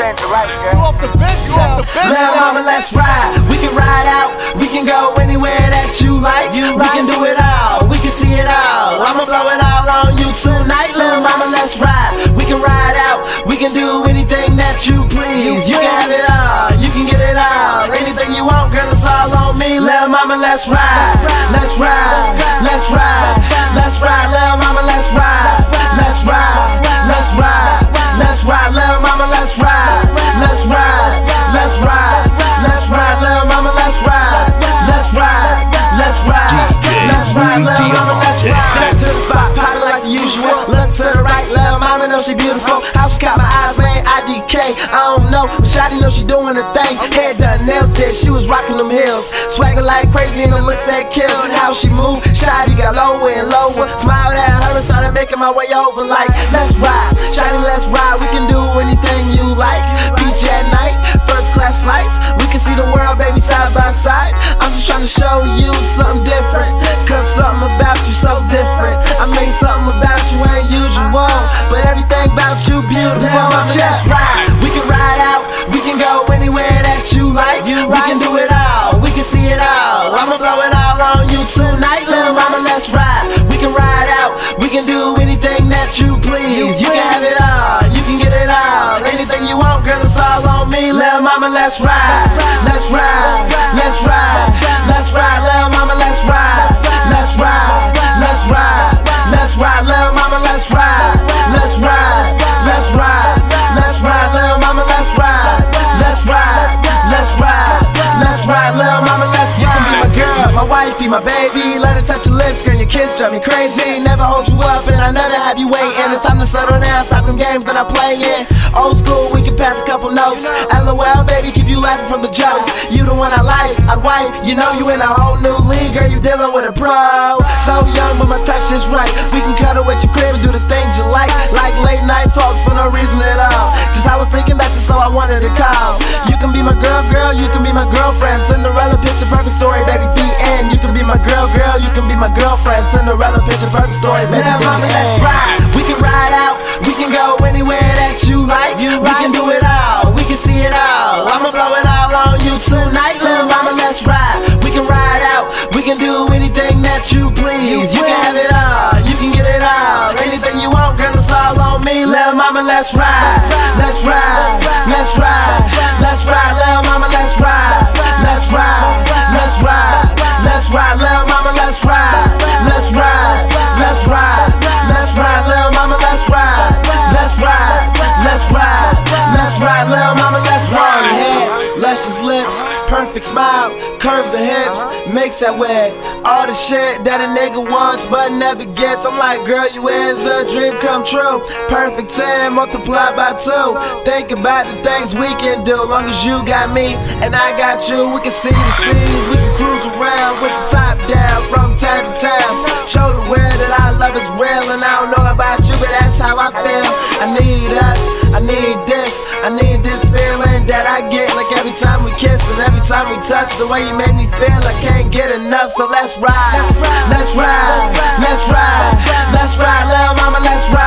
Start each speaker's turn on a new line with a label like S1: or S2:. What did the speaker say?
S1: bench, right, girl?
S2: You off the bench, you off the bench.
S3: Little mama, let's ride. We can ride out, we can go anywhere that you like. We can do it all, we can see it all. I'ma blow it all on you tonight. Little mama, let's ride. We can ride out, we can do anything that you please. You can have it all, you can get it all. Anything you want, girl, it's all on me. Little mama, let's ride. Let's ride, let's ride, let's ride. Little mama, let's ride. Let's ride, let's ride, let's ride. Little mama, let's ride. Let's ride, let's ride, let's ride. Little mama, let's ride. Let's ride, let's ride, let's ride. Little mama, let's ride. Step to the spot, poppin' like the usual. Look to the right, little mama know she beautiful. How she caught my eyes, man, IDK. I don't know, but Shawty know she doing her thing. Hair done, nails did, she was rocking them heels. Swagger like crazy and the looks that kill. How she move, Shawty got lower and lower. Smiled at her and started making my way over like, let's ride, Shawty, let's ride. We can do anything you like. Beach at night, first class flights. We can see the world, baby, side by side. I'm just trying to show you something different, cause something about you so different. I mean something about you ain't usual, but everything about you beautiful. Just ride, we can ride out, we can go anywhere that you like. We can do it all, we can see it all. I'ma blow it all on you tonight. Little mama, let's ride. We can ride out, we can do anything that you please. You can have it all, you can get it all. Anything you want, girl, it's all on me. Little mama, let's ride. Let's ride, let's ride, let's ride. Little mama, let's ride. Let's ride, let's ride, let's ride. Little mama, let's ride. Let's ride, let's ride, let's ride. Little mama, let's ride. Let's ride, let's ride, let's ride. Little mama, let's ride. You can be my girl, my wifey, my baby. Let her touch your lips, girl, your kiss drive me crazy. Never hold you up and I never have you waiting. It's time to settle down, stop them games that I'm playing. Old school, we can pass a couple notes. LOL, baby, keep you laughing from the jokes. You the one I like, I'd wipe. You know you in a whole new league, girl, you dealing with a pro. So young, but my touch is right. We can cuddle at your crib and do the things you like late night talks for no reason at all. Just I was thinking back to, so I wanted to call. You can be my girl, girl, you can be my girlfriend. Cinderella picture perfect story, baby, the end. You can be my girl, girl, you can be my girlfriend. Cinderella picture perfect story, baby, the end. Let's ride, we can ride out, we can go anywhere that you like. We can do it all, we can see it all. I'ma blow it all on you tonight. Little mama, let's ride. We can ride out, we can do anything that you please. You can have it all, you can get it all. Anything you want, girl, it's all on me. Little mama, let's ride. Let's ride, let's ride, let's ride. Little mama, let's ride. Let's ride, let's ride, let's ride. Little mama, let's ride. Let's ride, let's ride, let's ride. Little mama, let's ride. Let's ride, let's ride, let's ride. Little mama, let's ride. Hair, luscious lips, perfect smile, curves and hips, makes that way. All the shit that a nigga wants but never gets. I'm like, girl, you is a dream come true. Perfect 10 multiplied by 2. Think about the things we can do. Long as you got me and I got you, we can see the seas. We can cruise around with the top down from town to town. Show the world that our love is real. And I don't know about you, but that's how I feel. I need us, I need this, I need this feeling that I get. Like every time we kiss and every time we touch, the way you make me feel, I can't get enough. So let's ride, let's ride, let's ride, let's ride. Little mama, let's ride.